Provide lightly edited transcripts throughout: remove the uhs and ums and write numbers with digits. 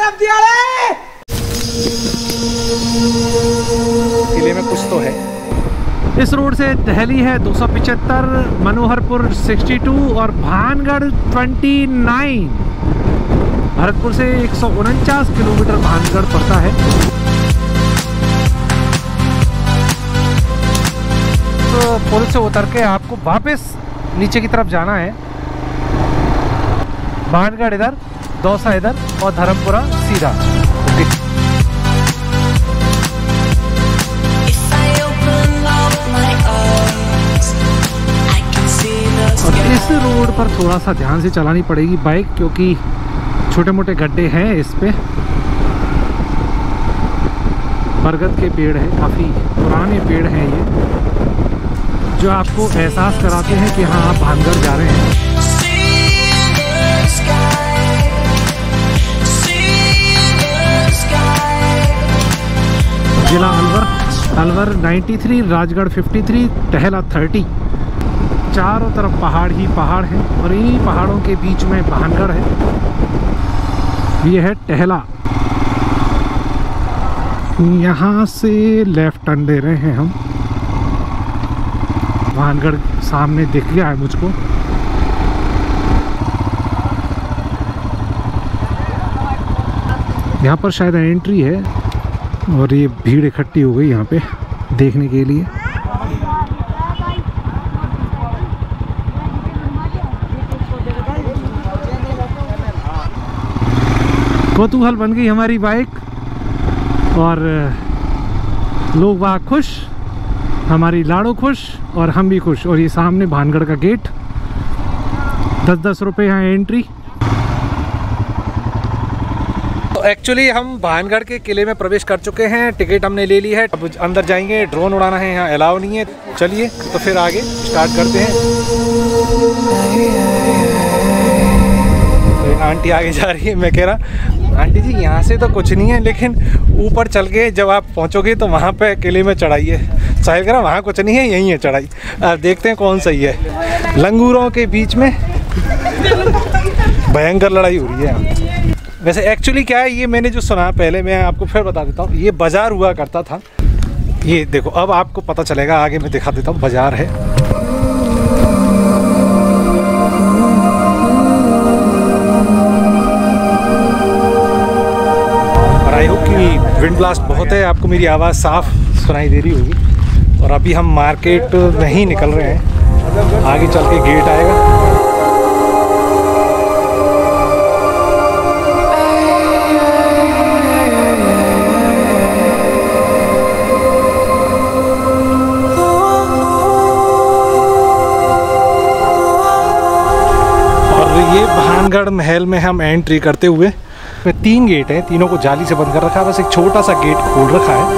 किले में कुछ तो है। इस रोड से दिल्ली है 275, मनोहरपुर 62 और भानगढ़ 29। भरतपुर से 149 किलोमीटर भानगढ़ पड़ता है। तो पुल से उतर के आपको वापस नीचे की तरफ जाना है। भानगढ़ इधर, दौसा इधर और धर्मपुरा सीधा। इस रोड पर थोड़ा सा ध्यान से चलानी पड़ेगी बाइक, क्योंकि छोटे मोटे गड्ढे हैं इस पे। बरगद के पेड़ हैं, काफ़ी पुराने पेड़ हैं ये, जो आपको एहसास कराते हैं कि हाँ आप भानगढ़ जा रहे हैं। जिला अलवर 93, राजगढ़ 53, टहला 30। चारों तरफ पहाड़ ही पहाड़ हैं और इन्हीं पहाड़ों के बीच में भानगढ़ है। ये है टहला। यहाँ से लेफ्ट टर्न ले रहे हैं हम। भानगढ़ सामने दिख गया है मुझको। यहाँ पर शायद एंट्री है और ये भीड़ इकट्ठी हो गई यहाँ पे देखने के लिए। कौतूहल बन गई हमारी बाइक और लोग वहाँ खुश, हमारी लाड़ो खुश और हम भी खुश। और ये सामने भानगढ़ का गेट, 10-10 रुपये यहाँ एंट्री। तो एक्चुअली हम भानगढ़ के किले में प्रवेश कर चुके हैं। टिकट हमने ले ली है, अब अंदर जाएंगे। ड्रोन उड़ाना है यहाँ अलाउ नहीं है। चलिए तो फिर आगे स्टार्ट करते हैं। तो आंटी आगे जा रही है। मैं कह रहा आंटी जी यहाँ से तो कुछ नहीं है, लेकिन ऊपर चल के जब आप पहुँचोगे तो वहाँ पे किले में चढ़ाई है। साहिल कह रहा वहाँ कुछ नहीं है, यहीं है चढ़ाई। आप देखते हैं कौन सही है। लंगूरों के बीच में भयंकर लड़ाई हो रही है यहाँ। वैसे एक्चुअली क्या है, ये मैंने जो सुना पहले, मैं आपको फिर बता देता हूँ। ये बाज़ार हुआ करता था। ये देखो, अब आपको पता चलेगा, आगे मैं दिखा देता हूँ। बाज़ार है। और आई होप कि विंड ब्लास्ट बहुत है, आपको मेरी आवाज़ साफ सुनाई दे रही होगी। और अभी हम मार्केट नहीं निकल रहे हैं, आगे चल के गेट आएगा। ये भानगढ़ महल में हम एंट्री करते हुए 3 गेट हैं, तीनों को जाली से बंद कर रखा है। बस एक छोटा सा गेट खोल रखा है।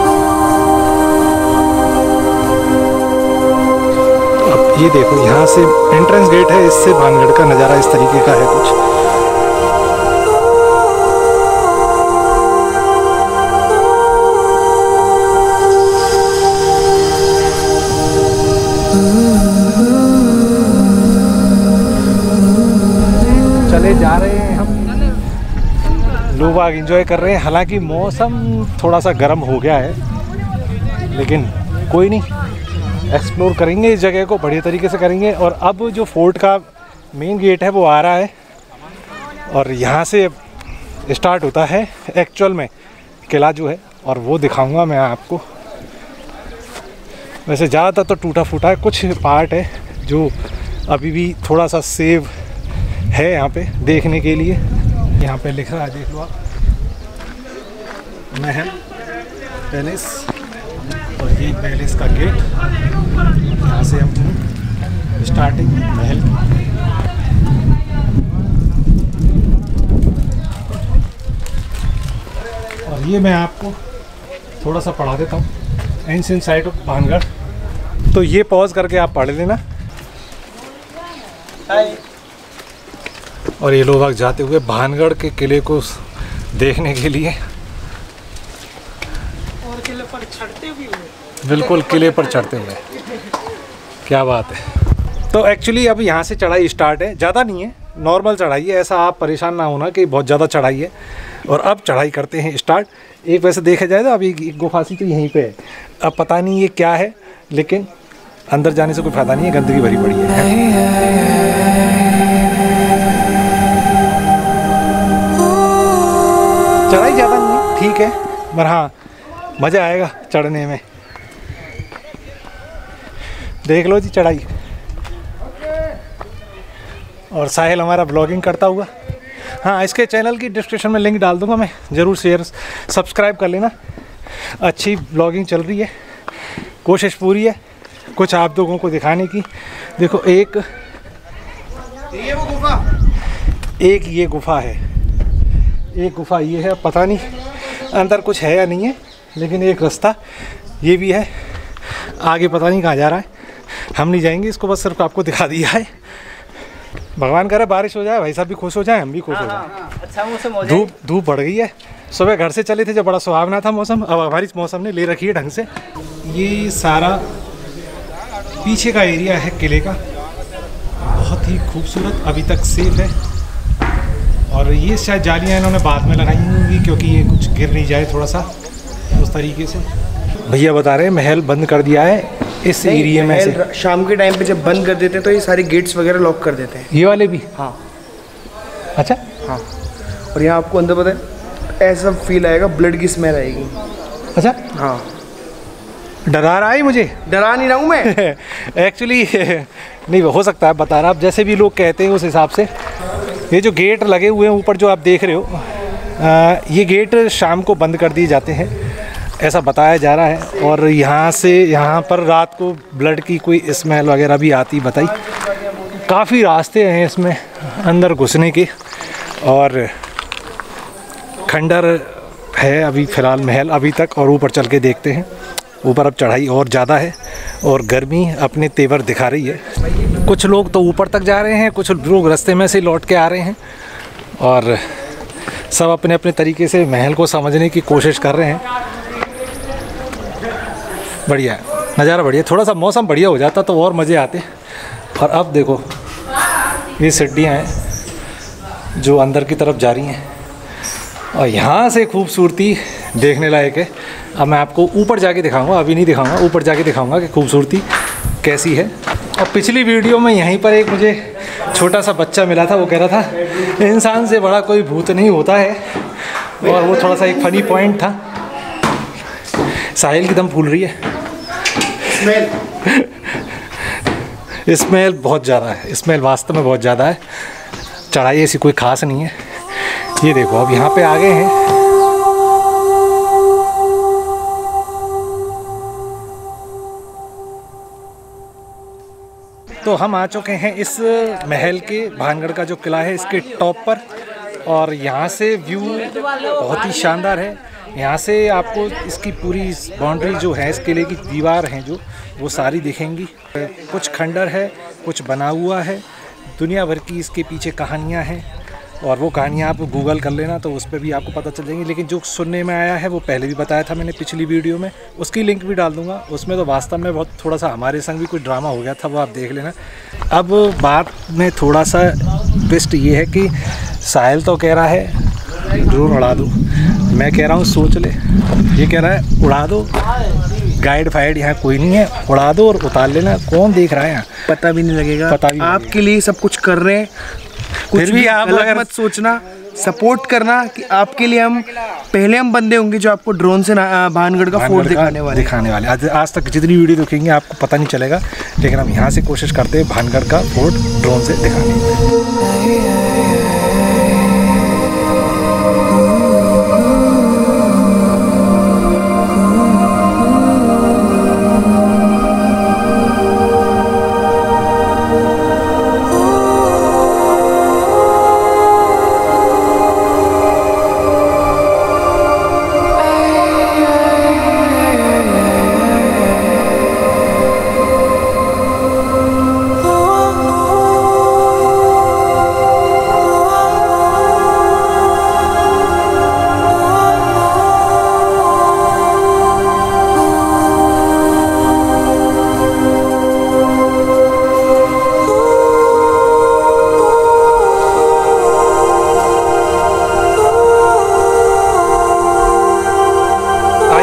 अब ये देखो, यहाँ से एंट्रेंस गेट है। इससे भानगढ़ का नज़ारा इस तरीके का है कुछ। चले जा रहे हैं हम, लोग आग एंजॉय कर रहे हैं। हालांकि मौसम थोड़ा सा गर्म हो गया है, लेकिन कोई नहीं, एक्सप्लोर करेंगे इस जगह को, बढ़िया तरीके से करेंगे। और अब जो फोर्ट का मेन गेट है वो आ रहा है और यहाँ से स्टार्ट होता है एक्चुअल में किला जो है, और वो दिखाऊंगा मैं आपको। वैसे ज़्यादातर तो टूटा फूटा है, कुछ पार्ट है जो अभी भी थोड़ा सा सेव है यहाँ पे देखने के लिए। यहाँ पे लिख रहा है, देख लो आप, महल पैलेस। और ये पैलेस का गेट, यहाँ से हम स्टार्टिंग महल। और ये मैं आपको थोड़ा सा पढ़ा देता हूँ, एंशिएंट साइट ऑफ भानगढ़। तो ये पॉज करके आप पढ़ लेना। हाय। और ये लोग जाते हुए भानगढ़ के किले को देखने के लिए, और किले पर चढ़ते हुए, बिल्कुल किले पर चढ़ते हुए। क्या बात है। तो एक्चुअली अब यहाँ से चढ़ाई स्टार्ट है, ज़्यादा नहीं है, नॉर्मल चढ़ाई है, ऐसा आप परेशान ना होना कि बहुत ज़्यादा चढ़ाई है। और अब चढ़ाई करते हैं स्टार्ट। एक वैसे देखा जाए तो अभी एक गुफा सी तो यहीं पे है, अब पता नहीं ये क्या है, लेकिन अंदर जाने से कोई फ़ायदा नहीं है, गंदगी भरी पड़ी है। चढ़ाई ज़्यादा नहीं है, ठीक है, पर हाँ मज़ा आएगा चढ़ने में। देख लो जी चढ़ाई। और साहिल हमारा ब्लॉगिंग करता हुआ। हाँ, इसके चैनल की डिस्क्रिप्शन में लिंक डाल दूंगा मैं, ज़रूर शेयर सब्सक्राइब कर लेना। अच्छी ब्लॉगिंग चल रही है, कोशिश पूरी है कुछ आप लोगों को दिखाने की। देखो एक ये गुफा है, एक गुफा ये है, पता नहीं अंदर कुछ है या नहीं है, लेकिन एक रास्ता ये भी है, आगे पता नहीं कहाँ जा रहा है, हम नहीं जाएंगे, इसको बस सिर्फ आपको दिखा दिया है। भगवान करे बारिश हो जाए, भाई साहब भी खुश हो जाए, हम भी खुश हो जाए। अच्छा मौसम हो जाए। धूप बढ़ गई है, सुबह घर से चले थे जब बड़ा सुहावना था मौसम, अब हमारी मौसम ने ले रखी है ढंग से। ये सारा पीछे का एरिया है किले का, बहुत ही खूबसूरत, अभी तक सेफ है। और ये शायद जालियाँ इन्होंने बाद में लगाई होंगी क्योंकि ये कुछ गिर नहीं जाए थोड़ा सा उस तरीके से। भैया बता रहे हैं महल बंद कर दिया है इस एरिया में से। शाम के टाइम पे जब बंद कर देते हैं तो ये सारे गेट्स वगैरह लॉक कर देते हैं। ये वाले भी? हाँ। अच्छा हाँ। और यहाँ आपको अंदर पता है ऐसा फील आएगा, ब्लड की स्मेल आएगी। अच्छा हाँ। डरा रहा है मुझे? डरा नहीं रहा हूँ मैं एक्चुअली नहीं हो सकता है, बता रहा, आप जैसे भी लोग कहते हैं उस हिसाब से। ये जो गेट लगे हुए हैं ऊपर जो आप देख रहे हो, ये गेट शाम को बंद कर दिए जाते हैं ऐसा बताया जा रहा है। और यहाँ पर रात को ब्लड की कोई स्मेल वगैरह भी आती बताई। काफ़ी रास्ते हैं इसमें अंदर घुसने के, और खंडर है अभी फ़िलहाल महल अभी तक, और ऊपर चल के देखते हैं। ऊपर अब चढ़ाई और ज़्यादा है और गर्मी अपने तेवर दिखा रही है। कुछ लोग तो ऊपर तक जा रहे हैं, कुछ लोग रास्ते में से लौट के आ रहे हैं, और सब अपने अपने तरीके से महल को समझने की कोशिश कर रहे हैं। बढ़िया है, नज़ारा बढ़िया। थोड़ा सा मौसम बढ़िया हो जाता तो और मज़े आते। और अब देखो ये सीढ़ियाँ हैं जो अंदर की तरफ जा रही हैं, और यहाँ से खूबसूरती देखने लायक है। अब मैं आपको ऊपर जाके दिखाऊंगा, अभी नहीं दिखाऊंगा, ऊपर जाके दिखाऊंगा कि खूबसूरती कैसी है। और पिछली वीडियो में यहीं पर एक मुझे छोटा सा बच्चा मिला था, वो कह रहा था इंसान से बड़ा कोई भूत नहीं होता है, और वो थोड़ा सा एक फ़नी पॉइंट था। साहिल की दम फूल रही है। स्मेल बहुत ज़्यादा है, स्मेल वास्तव में बहुत ज़्यादा है। चढ़ाई ऐसी कोई ख़ास नहीं है। ये देखो अब यहाँ पे आ गए हैं। तो हम आ चुके हैं इस महल के, भानगढ़ का जो किला है इसके टॉप पर, और यहाँ से व्यू बहुत ही शानदार है। यहाँ से आपको इसकी पूरी बाउंड्री जो है, इस किले की दीवार हैं जो, वो सारी दिखेंगी। कुछ खंडर है, कुछ बना हुआ है, दुनिया भर की इसके पीछे कहानियाँ हैं, और वो कहानियाँ आप गूगल कर लेना तो उस पर भी आपको पता चल जाएंगी। लेकिन जो सुनने में आया है वो पहले भी बताया था मैंने पिछली वीडियो में, उसकी लिंक भी डाल दूँगा। उसमें तो वास्तव में बहुत थोड़ा सा हमारे संग भी कुछ ड्रामा हो गया था, वो आप देख लेना। अब बात में थोड़ा सा ट्विस्ट ये है कि साहिल तो कह रहा है ड्रोन उड़ा दो, मैं कह रहा हूँ सोच ले। ये कह रहा है उड़ा दो, गाइड फाइड यहाँ कोई नहीं है, उड़ा दो और उतार लेना, कौन देख रहा है यहाँ, पता भी नहीं लगेगा। पता भी आपके लिए सब कुछ कर रहे हैं, फिर भी आप अगर मत सोचना, सपोर्ट करना कि आपके लिए हम पहले हम बंदे होंगे जो आपको ड्रोन से भानगढ़ का फोर्ट दिखाने वाले। आज तक जितनी वीडियो देखेंगे आपको पता नहीं चलेगा, लेकिन हम यहाँ से कोशिश करते हैं भानगढ़ का फोर्ट ड्रोन से दिखाने की।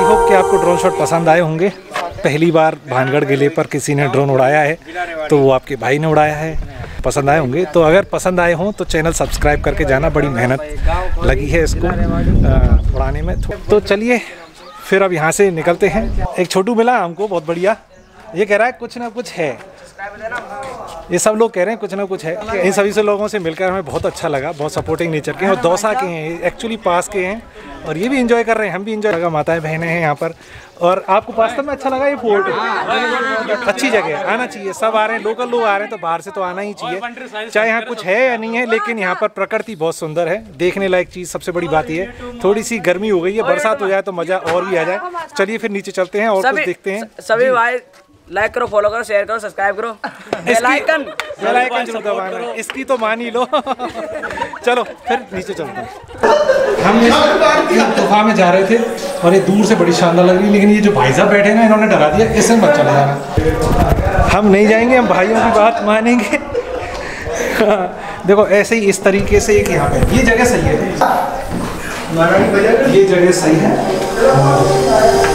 आई होप कि आपको ड्रोन शॉट पसंद आए होंगे। पहली बार भानगढ़ किले पर किसी ने ड्रोन उड़ाया है तो वो आपके भाई ने उड़ाया है, पसंद आए होंगे। तो अगर पसंद आए हों तो चैनल सब्सक्राइब करके जाना, बड़ी मेहनत लगी है इसको उड़ाने में। तो चलिए फिर अब यहाँ से निकलते हैं। एक छोटू मिला हमको, बहुत बढ़िया, ये कह रहा है कुछ ना कुछ है, ये सब लोग कह रहे हैं कुछ ना कुछ है। इन सभी से लोगों से मिलकर हमें बहुत अच्छा लगा, बहुत सपोर्टिंग नेचर के हैं और दौसा के हैं, एक्चुअली पास के हैं और ये भी एंजॉय कर रहे हैं, हम भी एंजॉय लगा। माताएं बहनें हैं यहाँ पर। और आपको वास्तव में अच्छा लगा ये फोर्ट? अच्छी जगह है, आना चाहिए, सब आ रहे हैं, लोकल लोग आ रहे हैं तो बाहर से तो आना ही चाहिए, चाहे यहाँ कुछ है या नहीं है। लेकिन यहाँ पर प्रकृति बहुत सुंदर है, देखने लायक चीज़ सबसे बड़ी बात ये है। थोड़ी सी गर्मी हो गई है, बरसात हो जाए तो मज़ा और भी आ जाए। चलिए फिर नीचे चलते हैं और कुछ देखते हैं। सभी भाई लाइक करो, फॉलो करो, शेयर करो, सब्सक्राइब करो, बेल आइकन जरूर दबाना, इसकी तो मान ही लो। चलो फिर नीचे चलते हैं। हम गुफा में जा रहे थे और ये दूर से बड़ी शानदार लग रही, लेकिन ये जो भाई साहब बैठे ना इन्होंने डरा दिया, इससे मत चले जाना। हम नहीं जाएंगे, हम भाइयों की बात मानेंगे। देखो ऐसे ही इस तरीके से एक यहाँ पे ये जगह सही है, ये जगह सही है।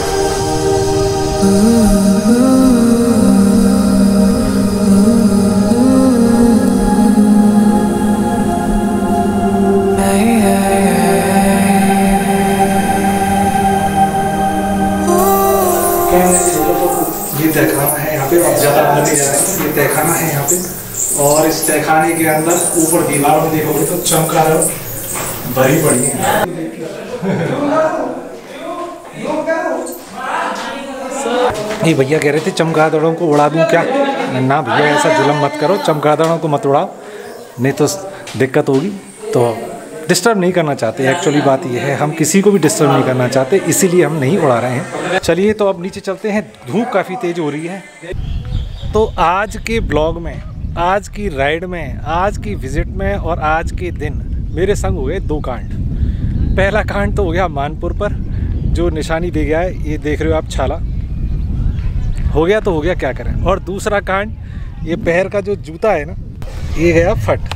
ये तहखाना है यहाँ पे, अब ज़्यादा अंदर नहीं जा रहे हैं। ये तहखाना है यहाँ पे और इस तहखाने के अंदर ऊपर दीवार में देखोगे तो चमगादड़ भरी पड़ी है। ये भैया कह रहे थे चमगादड़ों को उड़ा दूं क्या? ना भैया ऐसा जुल्म मत करो, चमगादड़ों को मत उड़ाओ, नहीं तो दिक्कत होगी। तो डिस्टर्ब नहीं करना चाहते, एक्चुअली बात यह है, हम किसी को भी डिस्टर्ब नहीं करना चाहते, इसीलिए हम नहीं उड़ा रहे हैं। चलिए तो अब नीचे चलते हैं, धूप काफ़ी तेज़ हो रही है। तो आज के ब्लॉग में, आज की राइड में, आज की विज़िट में और आज के दिन मेरे संग हुए 2 कांड। पहला कांड तो हो गया मानपुर पर, जो निशानी दे गया है, ये देख रहे हो आप, छाला हो गया तो हो गया, क्या करें। और दूसरा कांड, ये पैर का जो जूता है ना, ये गया फट।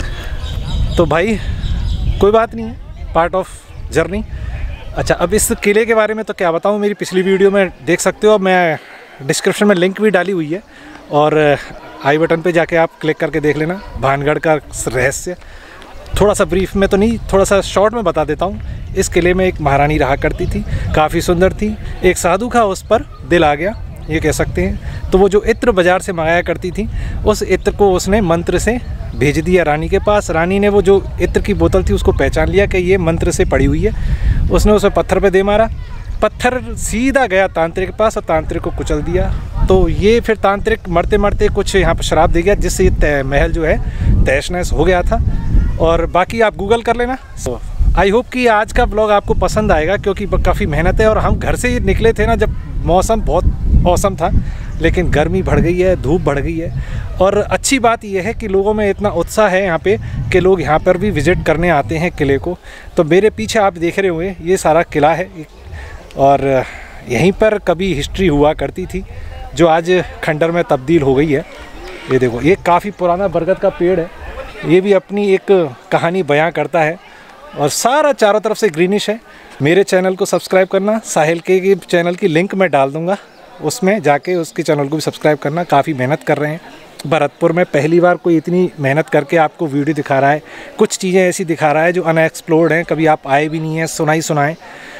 तो भाई कोई बात नहीं है, पार्ट ऑफ जर्नी। अच्छा, अब इस किले के बारे में तो क्या बताऊँ, मेरी पिछली वीडियो में देख सकते हो, मैं डिस्क्रिप्शन में लिंक भी डाली हुई है और आई बटन पे जाके आप क्लिक करके देख लेना, भानगढ़ का रहस्य। थोड़ा सा ब्रीफ में तो नहीं, थोड़ा सा शॉर्ट में बता देता हूँ। इस किले में एक महारानी रहा करती थी, काफ़ी सुंदर थी। एक साधु का उस पर दिल आ गया, ये कह सकते हैं। तो वो जो इत्र बाज़ार से मंगाया करती थी, उस इत्र को उसने मंत्र से भेज दिया रानी के पास। रानी ने वो जो इत्र की बोतल थी उसको पहचान लिया कि ये मंत्र से पड़ी हुई है। उसने उसे पत्थर पे दे मारा, पत्थर सीधा गया तांत्रिक के पास और तांत्रिक को कुचल दिया। तो ये फिर तांत्रिक मरते मरते कुछ यहाँ पर श्राप दे गया, जिससे ये महल जो है तहस नहस हो गया था। और बाकी आप गूगल कर लेना। आई होप कि आज का ब्लॉग आपको पसंद आएगा, क्योंकि काफ़ी मेहनत है और हम घर से निकले थे ना जब मौसम बहुत औसम था, लेकिन गर्मी बढ़ गई है, धूप बढ़ गई है। और अच्छी बात यह है कि लोगों में इतना उत्साह है यहाँ पे कि लोग यहाँ पर भी विज़िट करने आते हैं किले को। तो मेरे पीछे आप देख रहे होंगे, ये सारा किला है और यहीं पर कभी हिस्ट्री हुआ करती थी, जो आज खंडर में तब्दील हो गई है। ये देखो, ये काफ़ी पुराना बरगद का पेड़ है, ये भी अपनी एक कहानी बयां करता है और सारा चारों तरफ से ग्रीनिश है। मेरे चैनल को सब्सक्राइब करना, साहिल के चैनल की लिंक मैं डाल दूंगा, उसमें जाके उसके चैनल को भी सब्सक्राइब करना। काफ़ी मेहनत कर रहे हैं भरतपुर में, पहली बार कोई इतनी मेहनत करके आपको वीडियो दिखा रहा है, कुछ चीज़ें ऐसी दिखा रहा है जो अनएक्सप्लोर्ड हैं, कभी आप आए भी नहीं हैं, सुनाए।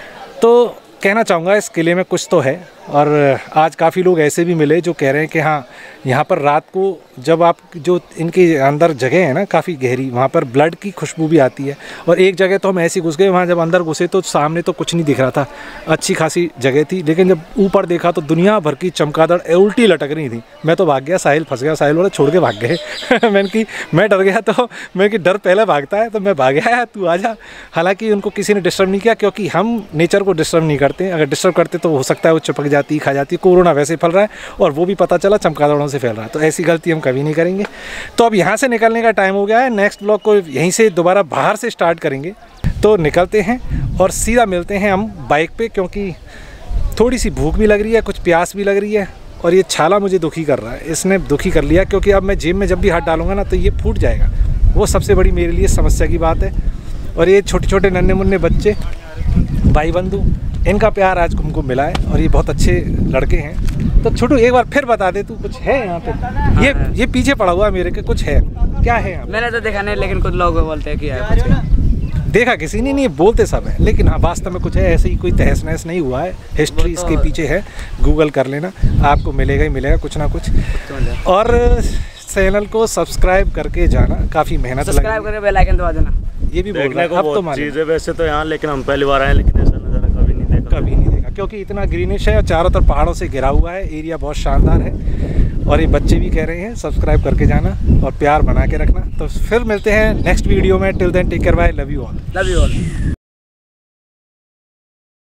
तो कहना चाहूँगा इस किले में कुछ तो है। और आज काफ़ी लोग ऐसे भी मिले जो कह रहे हैं कि हाँ, यहाँ पर रात को जब आप जो इनके अंदर जगह है ना काफ़ी गहरी, वहाँ पर ब्लड की खुशबू भी आती है। और एक जगह तो हम ऐसे घुस गए, वहाँ जब अंदर घुसे तो सामने तो कुछ नहीं दिख रहा था, अच्छी खासी जगह थी, लेकिन जब ऊपर देखा तो दुनिया भर की चमगादड़ उल्टी लटक रही थी। मैं तो भाग गया, साहिल फंस गया, साहिल वाले छोड़ के भाग गए। मैं डर गया, तो मैं कि डर पहले भागता है, तो मैं भाग गया, तू आ जा। हालाँकि उनको किसी ने डिस्टर्ब नहीं किया, क्योंकि हम नेचर को डिस्टर्ब नहीं करते। अगर डिस्टर्ब करते तो हो सकता है वो चिपक जाती, खा जाती। कोरोना वैसे फैल रहा है और वो भी पता चला चमगादड़ों से फैल रहा है, तो ऐसी गलती हम कभी नहीं करेंगे। तो अब यहाँ से निकलने का टाइम हो गया है, नेक्स्ट ब्लॉग को यहीं से दोबारा बाहर से स्टार्ट करेंगे। तो निकलते हैं और सीधा मिलते हैं हम बाइक पे, क्योंकि थोड़ी सी भूख भी लग रही है, कुछ प्यास भी लग रही है और ये छाला मुझे दुखी कर रहा है, इसने दुखी कर लिया। क्योंकि अब मैं जेब में जब भी हाथ डालूंगा ना तो ये फूट जाएगा, वो सबसे बड़ी मेरे लिए समस्या की बात है। और ये छोटे छोटे नन्हे मुन्ने बच्चे, भाई बंधु, इनका प्यार आज हमको मिला है और ये बहुत अच्छे लड़के हैं। तो छोटू एक बार फिर बता दे, तू कुछ है यहाँ पे? ये पीछे पड़ा हुआ मेरे के, कुछ है, क्या है यहाँ पे? मैंने तो देखा नहीं, लेकिन कुछ लोग बोलते हैं कि है कुछ। देखा किसी ने नहीं, बोलते सब है, लेकिन हाँ वास्तव में कुछ है। ऐसे ही कोई तहस नहस नहीं हुआ है, हिस्ट्री इसके पीछे है, गूगल कर लेना, आपको मिलेगा ही मिलेगा कुछ ना कुछ। और चैनल को सब्सक्राइब करके जाना, काफ़ी मेहनत सब्सक्राइब करके बेल आइकन दबा देना। ये भी बोल रहा है, अब तो मान चीज़ें वैसे तो यहाँ, लेकिन हम पहली बार आए, लेकिन ऐसा नज़ारा कभी नहीं देखा, क्योंकि इतना ग्रीनिश है और चारों तरफ पहाड़ों से घिरा हुआ है, एरिया बहुत शानदार है। और ये बच्चे भी कह रहे हैं सब्सक्राइब करके जाना और प्यार बना के रखना। तो फिर मिलते हैं नेक्स्ट वीडियो में। Till then take care, bye, love you all.